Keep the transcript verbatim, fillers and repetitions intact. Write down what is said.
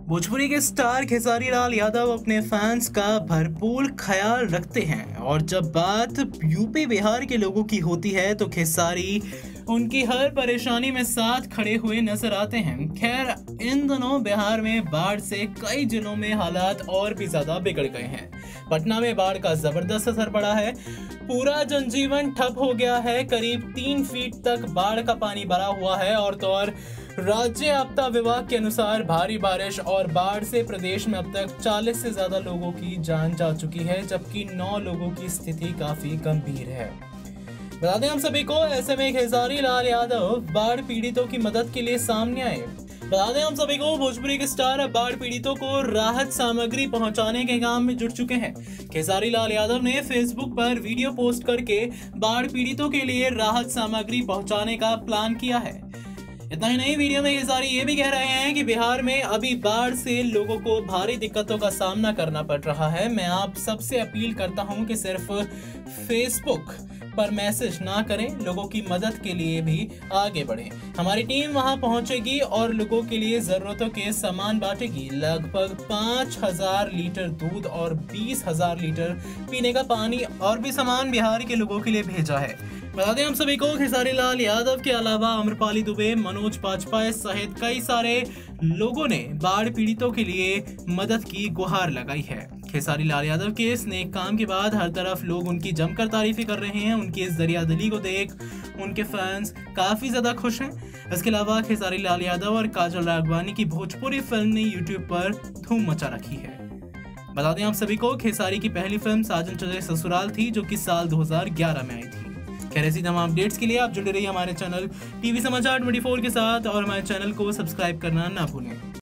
भोजपुरी के स्टार खेसारी लाल यादव अपने फैंस का भरपूर ख्याल रखते हैं और जब बात यूपी बिहार के लोगों की होती है तो खेसारी उनकी हर परेशानी में साथ खड़े हुए नजर आते हैं। खैर, इन दिनों बिहार में बाढ़ से कई जिलों में हालात और भी ज्यादा बिगड़ गए हैं। पटना में बाढ़ का जबरदस्त असर पड़ा है, पूरा जनजीवन ठप हो गया है। करीब तीन फीट तक बाढ़ का पानी भरा हुआ है और तो और राज्य आपदा विभाग के अनुसार भारी बारिश और बाढ़ से प्रदेश में अब तक चालीस से ज्यादा लोगों की जान जा चुकी है, जबकि नौ लोगों की स्थिति काफी गंभीर है। बता दें हम सभी को, ऐसे में खेसारी लाल यादव बाढ़ पीड़ितों की मदद के लिए सामने आए। बता दें हम सभी को, भोजपुरी के स्टार बाढ़ पीड़ितों को राहत सामग्री पहुंचाने के काम में जुट चुके हैं। खेसारी लाल यादव ने फेसबुक पर वीडियो पोस्ट करके बाढ़ पीड़ितों के लिए राहत सामग्री पहुंचाने का प्लान किया है। इतना ही नहीं, वीडियो में खेसारी ये भी कह रहे हैं कि बिहार में अभी बाढ़ से लोगों को भारी दिक्कतों का सामना करना पड़ रहा है। मैं आप सबसे अपील करता हूं कि सिर्फ फेसबुक पर मैसेज ना करें, लोगों की मदद के लिए भी आगे बढ़ें। हमारी टीम वहां पहुंचेगी और लोगों के लिए जरूरतों के सामान बांटेगी। लगभग पाँच हजार लीटर दूध और बीस हजार लीटर पीने का पानी और भी सामान बिहार के लोगों के लिए भेजा है। बता दें हम सभी को, खेसारी लाल यादव के अलावा अमरपाली दुबे, मनोज बाजपेयी सहित कई सारे लोगों ने बाढ़ पीड़ितों के लिए मदद की गुहार लगाई है। खेसारी लाल यादव के इस नेक काम के बाद हर तरफ लोग उनकी जमकर तारीफें कर रहे हैं। उनकी इस दरियादिली को देख उनके फैंस काफी ज्यादा खुश हैं। इसके अलावा खेसारी लाल यादव और काजल राघवानी की भोजपुरी फिल्म ने यूट्यूब पर धूम मचा रखी है। बता दें आप सभी को, खेसारी की पहली फिल्म साजन चले ससुराल थी, जो कि साल दो हज़ार ग्यारह में आई थी। खैर, ऐसी तमाम अपडेट्स के लिए आप जुड़े रहिए हमारे चैनल टीवी समाचार चौबीस के साथ और हमारे चैनल को सब्सक्राइब करना ना भूलें।